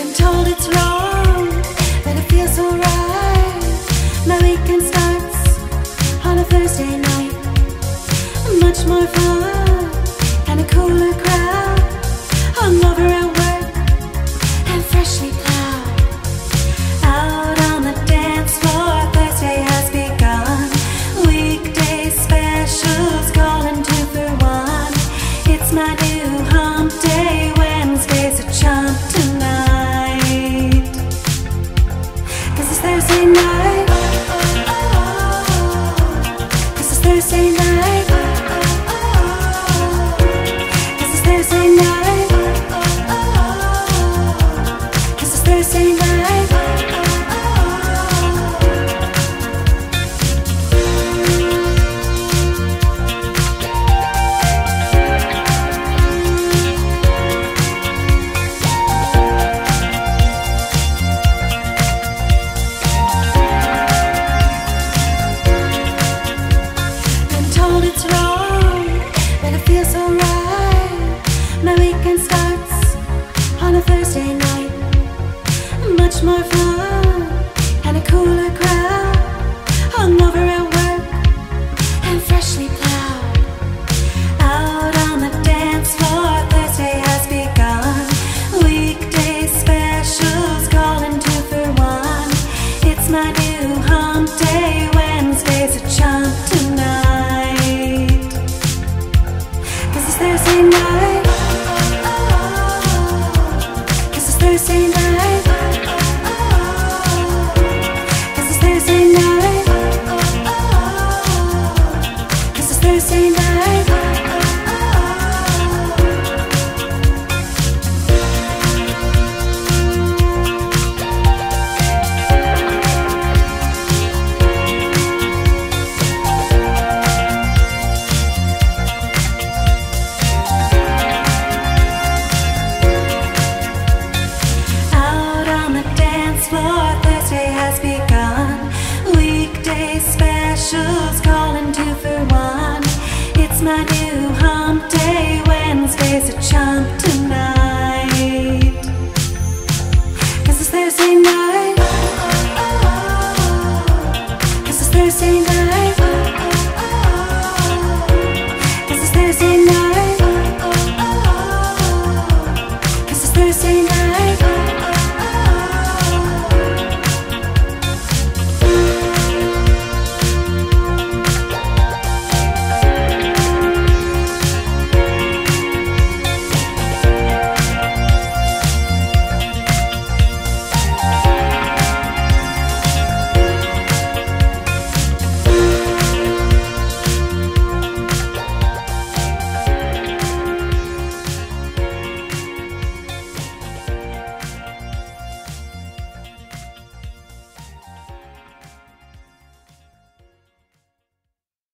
Been told it's wrong, but it feels so right. My weekend starts on a Thursday night. Much more fun and a cooler crowd. Hungover at work and freshly plowed. Out on the dance floor, Thursday has begun. Weekday specials calling 2 for 1. It's my new hump day. Wednesday's a chump tonight. 'Cause it's Thursday night. 'Cause it's Thursday night. 'Cause it's Thursday night. 'Cause it's Thursday night. It's wrong, but it feels so right. My weekend starts on a Thursday night. Much more fun and a cooler crowd. Hungover at work and freshly plowed. Out on the dance floor, Thursday has begun. Weekday specials calling 2 for 1. It's my new hump day. Wednesday's a chump tonight. Thursday night.